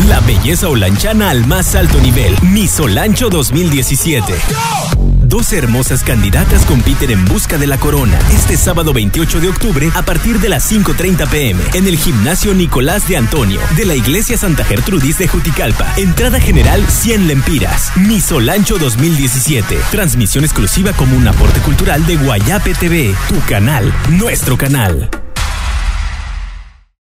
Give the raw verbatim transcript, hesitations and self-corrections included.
La belleza olanchana al más alto nivel. Miss Olancho dos mil diecisiete. Dos hermosas candidatas compiten en busca de la corona. Este sábado veintiocho de octubre a partir de las cinco treinta p m en el gimnasio Nicolás de Antonio de la Iglesia Santa Gertrudis de Juticalpa. Entrada general cien lempiras. Miss Olancho dos mil diecisiete. Transmisión exclusiva como un aporte cultural de Guayape T V. Tu canal, nuestro canal.